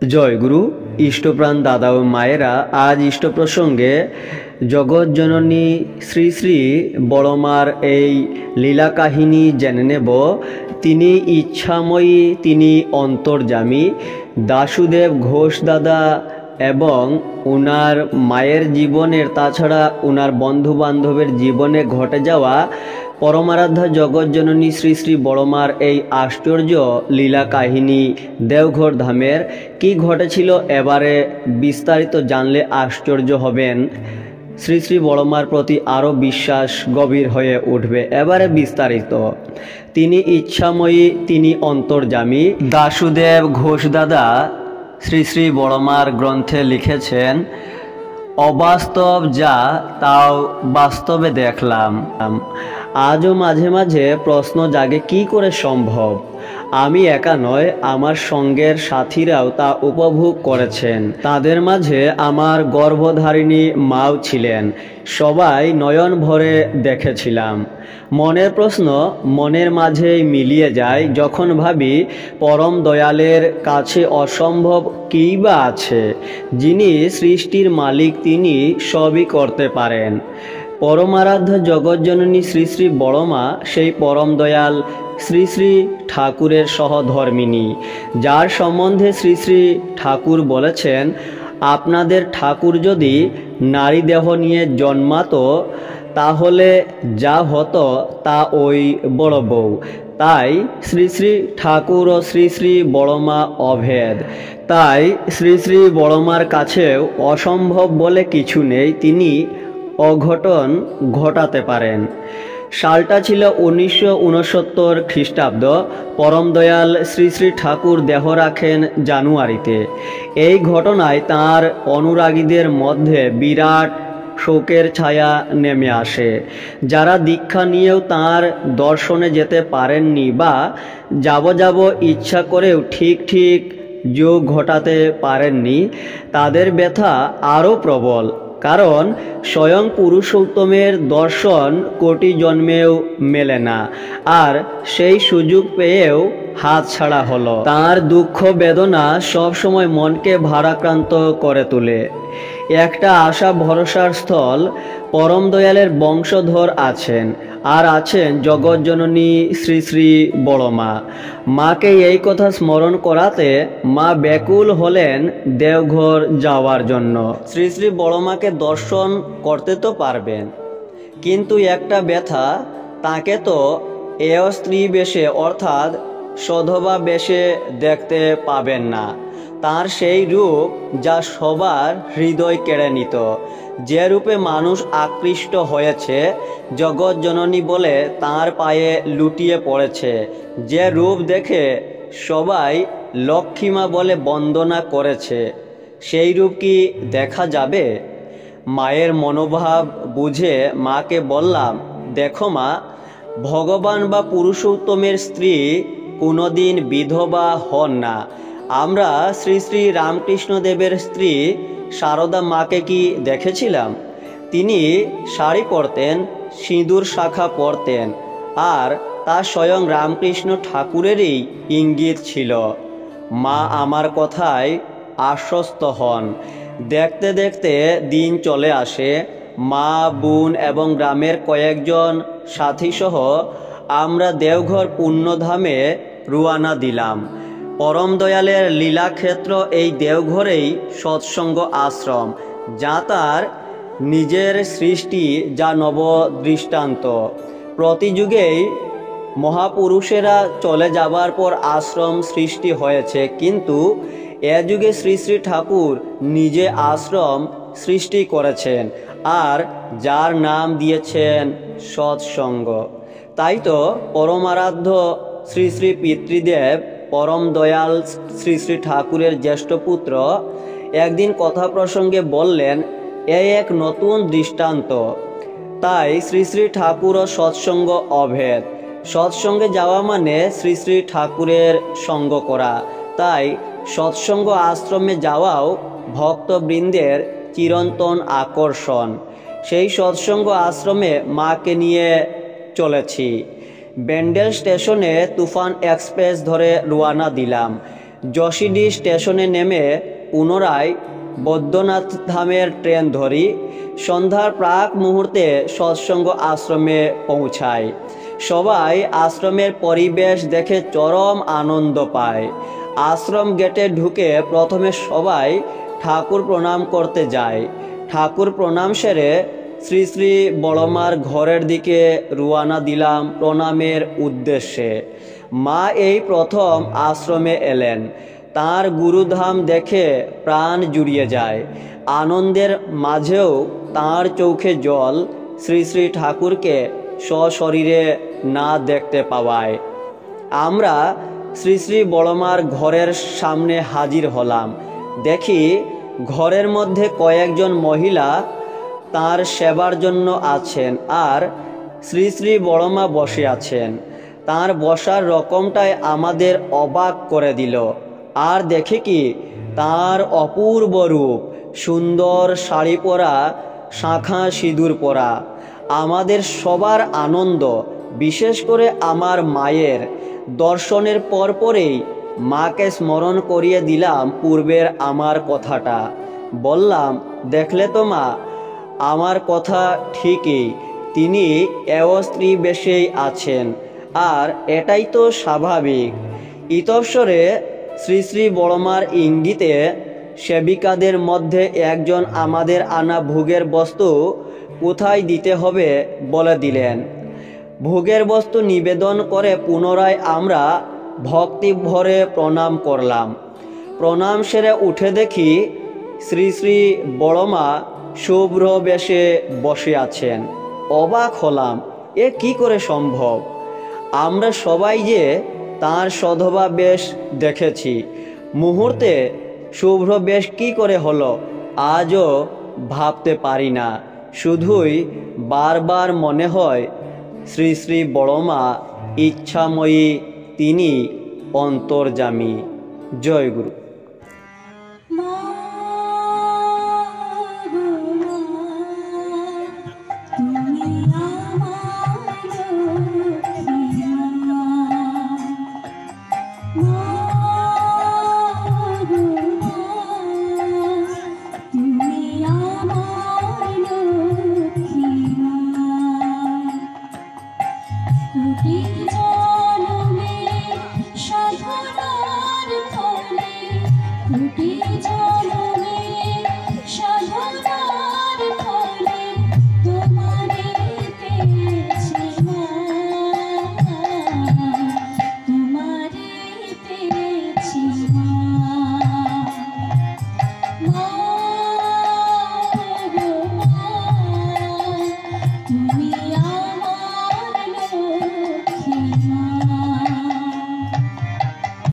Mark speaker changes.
Speaker 1: জয় গুরু। ইষ্টপ্রাণ দাদা ও মায়েরা, আজ ইষ্ট প্রসঙ্গে জগৎ জননী শ্রী শ্রী বড়মার এই লীলা কাহিনী জেনে নেব। তিনি ইচ্ছাময়ী, তিনি অন্তর্যামী। দাশুদেব ঘোষ দাদা এবং ওনার মায়ের জীবনের, তাছাড়া ওনার বন্ধু বান্ধবের জীবনে ঘটে যাওয়া পরমারাধ্যা জগৎ জননী শ্রী শ্রী বড়মার এই আশ্চর্য লীলা কাহিনী দেওঘর ধামের কি ঘটেছিল, এবারে বিস্তারিত জানলে আশ্চর্য হবেন। শ্রী শ্রী বড়মার প্রতি আরও বিশ্বাস গভীর হয়ে উঠবে। এবারে বিস্তারিত। তিনি ইচ্ছাময়ী, তিনি অন্তর্যামী। দাশুদেব ঘোষ দাদা শ্রী শ্রী বড়মার গ্রন্থে লিখেছেন, অবাস্তব যা তাও বাস্তবে দেখলাম। আজও মাঝে মাঝে প্রশ্ন জাগে, কি করে সম্ভব? আমি একা নয়, আমার সঙ্গের সাথীরাও তা উপভোগ করেছেন। তাদের মাঝে আমার গর্ভধারিণী মাও ছিলেন। সবাই নয়ন ভরে দেখেছিলাম। মনের প্রশ্ন মনের মাঝেই মিলিয়ে যায় যখন ভাবি, পরম দয়ালের কাছে অসম্ভব কী বা আছে? যিনি সৃষ্টির মালিক, তিনি সবই করতে পারেন। পরমারাধ্য জগৎজননী শ্রী শ্রী বড়মা সেই পরম দয়াল শ্রী শ্রী ঠাকুরের সহধর্মিণী, যার সম্বন্ধে শ্রী শ্রী ঠাকুর বলেছেন, আপনাদের ঠাকুর যদি নারী দেহ নিয়ে জন্মাতো তাহলে যা হতো তা ওই বড় বউ। তাই শ্রী শ্রী ঠাকুর ও শ্রী শ্রী বড়মা অভেদ। তাই শ্রী শ্রী বড়মার কাছেও অসম্ভব বলে কিছু নেই, তিনি অঘটন ঘটাতে পারেন। সালটা ছিল 1969 খ্রিস্টাব্দ। পরম দয়াল শ্রী শ্রী ঠাকুর দেহ রাখেন জানুয়ারিতে। এই ঘটনায় তাঁর অনুরাগীদের মধ্যে বিরাট শোকের ছায়া নেমে আসে। যারা দীক্ষা নিয়েও তাঁর দর্শনে যেতে পারেননি বা যাব ইচ্ছা করেও ঠিক যোগ ঘটাতে পারেননি, তাদের ব্যথা আরও প্রবল। কারণ স্বয়ং পুরুষোত্তমের দর্শন কোটি জন্মেও মেলে না, আর সেই সুযোগ পেয়েও হাতছাড়া হলো। তার দুঃখ বেদনা সবসময় মনকে ভারাক্রান্ত করে তোলে। একটা আশা ভরসার স্থল পরম দয়ালের বংশধর আছেন, আর আছেন জগৎজননী শ্রী শ্রী বড়মা। মাকে এই কথা স্মরণ করাতে মা ব্যাকুল হলেন দেওঘর যাওয়ার জন্য। শ্রী শ্রী বড়মাকে দর্শন করতে তো পারবেন, কিন্তু একটা ব্যথা, তাকে তো স্ত্রী বেশে অর্থাৎ সধবা বেশে দেখতে পাবেন না। তার সেই রূপ যা সবার হৃদয় কেড়ে নিত, যে রূপে মানুষ আকৃষ্ট হয়েছে, জগৎ জননী বলে তার পায়ে লুটিয়ে পড়েছে, যে রূপ দেখে সবাই লক্ষ্মীমা বলে বন্দনা করেছে, সেই রূপ কি দেখা যাবে? মায়ের মনোভাব বুঝে মাকে বললাম, দেখো মা, ভগবান বা পুরুষোত্তমের স্ত্রী কোনোদিন বিধবা হন না। আমরা শ্রী শ্রী রামকৃষ্ণদেবের স্ত্রী সারদা মাকে কি দেখেছিলাম? তিনি শাড়ি পরতেন, সিঁদুর শাখা পরতেন, আর তা স্বয়ং রামকৃষ্ণ ঠাকুরেরই ইঙ্গিত ছিল। মা আমার কথায় আশ্বস্ত হন। দেখতে দেখতে দিন চলে আসে। মা, বোন এবং গ্রামের কয়েকজন সাথীসহ আমরা দেওঘর পুণ্যধামে রুয়ানা দিলাম। পরম দয়ালের লীলাক্ষেত্র এই দেওঘরেই সৎসঙ্গ আশ্রম, যা তার নিজের সৃষ্টি, যা নব দৃষ্টান্ত। প্রতিযুগেই মহাপুরুষেরা চলে যাবার পর আশ্রম সৃষ্টি হয়েছে, কিন্তু এ যুগে শ্রী শ্রী ঠাকুর নিজে আশ্রম সৃষ্টি করেছেন, আর যার নাম দিয়েছেন সৎসঙ্গ। তাই তো পরমারাধ্য শ্রী শ্রী পিতৃদেব পরম দয়াল শ্রী শ্রী ঠাকুরের জ্যেষ্ঠ পুত্র একদিন কথা প্রসঙ্গে বললেন, এক নতুন দৃষ্টান্ত। তাই শ্রী শ্রী ঠাকুর ও সৎসঙ্গ অভেদ। সৎসঙ্গে যাওয়া মানে শ্রী শ্রী ঠাকুরের সঙ্গ করা। তাই সৎসঙ্গ আশ্রমে যাওয়াও ভক্তবৃন্দের চিরন্তন আকর্ষণ। সেই সৎসঙ্গ আশ্রমে মাকে নিয়ে চলেছি। ব্যান্ডেল স্টেশনে তুফান এক্সপ্রেস ধরে রওনা দিলাম। যশিডি স্টেশনে নেমে পুনরায় বৈদ্যনাথ ধামের ট্রেন ধরি। সন্ধ্যার প্রাক মুহূর্তে সৎসঙ্গ আশ্রমে পৌঁছায়। সবাই আশ্রমের পরিবেশ দেখে চরম আনন্দ পায়। আশ্রম গেটে ঢুকে প্রথমে সবাই ঠাকুর প্রণাম করতে যায়। ঠাকুর প্রণাম সেরে শ্রী শ্রী বড়মার ঘরের দিকে রওনা দিলাম প্রণামের উদ্দেশ্যে। মা এই প্রথম আশ্রমে এলেন। তার গুরুধাম দেখে প্রাণ জুড়িয়ে যায়। আনন্দের মাঝেও তার চোখে জল শ্রী শ্রী ঠাকুরকে সশরীরে না দেখতে পাওয়ায়। আমরা শ্রী শ্রী বড়মার ঘরের সামনে হাজির হলাম। দেখি ঘরের মধ্যে কয়েকজন মহিলা তার সেবার জন্য আছেন, আর শ্রী শ্রী বড়মা বসে আছেন। তার বসার রকমটাই আমাদের অবাক করে দিল। আর দেখে কি তার অপূর্ব রূপ, সুন্দর শাড়ি পরা, শাঁখা সিঁদুর পরা। আমাদের সবার আনন্দ, বিশেষ করে আমার মায়ের। দর্শনের পরপরেই মাকে স্মরণ করিয়ে দিলাম পূর্বের আমার কথাটা। বললাম, দেখলে তো মা, আমার কথা ঠিকই, তিনি স্ত্রী বেশেই আছেন, আর এটাই তো স্বাভাবিক। ইতঃপরে শ্রী শ্রী বড়মার ইঙ্গিতে সেবিকাদের মধ্যে একজন আমাদের আনা ভোগের বস্তু কোথায় দিতে হবে বলে দিলেন। ভোগের বস্তু নিবেদন করে পুনরায় আমরা ভক্তি ভরে প্রণাম করলাম। প্রণাম সেরে উঠে দেখি শ্রী শ্রী বড়মা শুভ্র বেশে বসে আছেন। অবাক হলাম, এ কি করে সম্ভব? আমরা সবাই যে তাঁর সধবা বেশ দেখেছি, মুহূর্তে শুভ্র বেশ কি করে হলো আজও ভাবতে পারি না। শুধুই বারবার মনে হয় শ্রী শ্রী বড়মা ইচ্ছাময়ী, তিনি অন্তর্যামী। জয় গুরু।
Speaker 2: সাধনার ফলে